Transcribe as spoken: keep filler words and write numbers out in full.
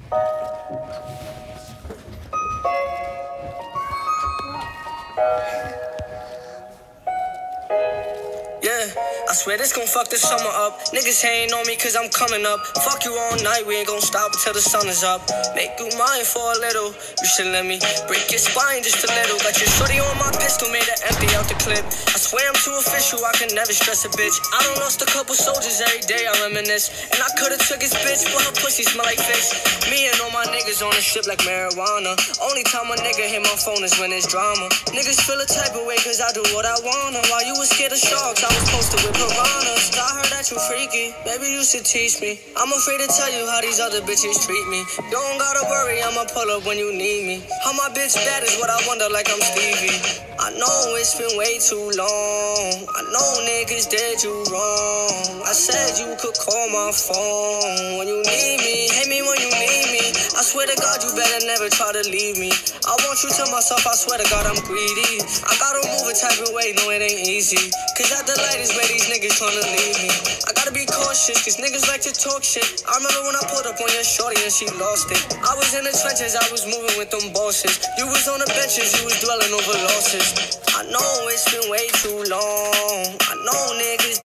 Yeah, I swear this gon' fuck the summer up. Niggas hating on me cause I'm coming up. Fuck you all night, we ain't gon' stop until the sun is up. Make you mine for a little, you should let me break your spine just a little. Got your shorty on my pistol, made her empty out the clip. I swear I'm too official, I can never stress a bitch. I done lost a couple soldiers every day, I reminisce. And I could've took his bitch, but her pussy smell like fish. Me and all my niggas on the ship like marijuana. Only time a nigga hit my phone is when it's drama. Niggas feel a type of way cause I do what I wanna. While you was scared of sharks, I was posted with piranhas. I heard that you freaky, baby you should teach me. I'm afraid to tell you how these other bitches treat me. Don't gotta worry, I'ma pull up when you need me. How my bitch bad is what I wonder, like I'm Stevie. I know it's been way too long. I know niggas did you wrong. I said you could call my phone when you need me. Hit me when you need me. I swear to God you better never try to leave me. I want you to myself, I swear to God I'm greedy. I gotta move a type of way, no it ain't easy. Cause at the light is where these niggas tryna leave me. I gotta be cautious, cause niggas like to talk shit. I remember when I pulled up on your shorty and she lost it. I was in the trenches, I was moving with them bosses. You was on the benches, you was dwelling over losses. I know it's been way too long. I know niggas